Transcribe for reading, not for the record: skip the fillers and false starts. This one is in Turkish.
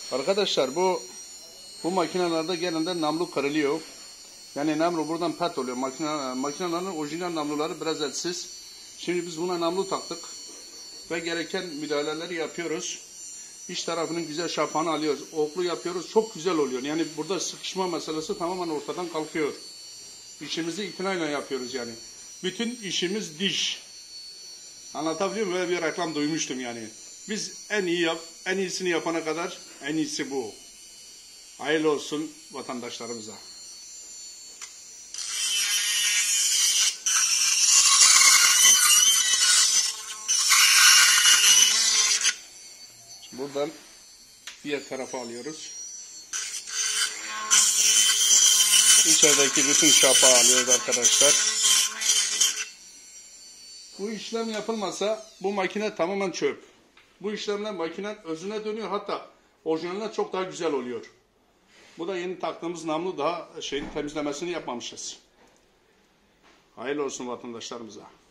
Arkadaşlar bu makinelerde genelde namlu kırılıyor. Yani namlu buradan pert oluyor. Makinelerin orijinal namluları biraz etsiz. Şimdi biz buna namlu taktık. Ve gereken müdahaleleri yapıyoruz. İç tarafının güzel şapağını alıyoruz. Oklu yapıyoruz. Çok güzel oluyor. Yani burada sıkışma meselesi tamamen ortadan kalkıyor. İşimizi itinayla yapıyoruz yani. Bütün işimiz diş. Anlatabiliyor muyum? Böyle bir reklam duymuştum yani. Biz en iyisini yapana kadar en iyisi bu. Hayırlı olsun vatandaşlarımıza. Buradan diğer tarafa alıyoruz. İçerideki bütün şapağı alıyoruz arkadaşlar. Bu işlem yapılmasa bu makine tamamen çöp. Bu işlemle makinenin özüne dönüyor, hatta orijinaline çok daha güzel oluyor. Bu da yeni taktığımız namlu, daha temizlemesini yapmamışız. Hayırlı olsun vatandaşlarımıza.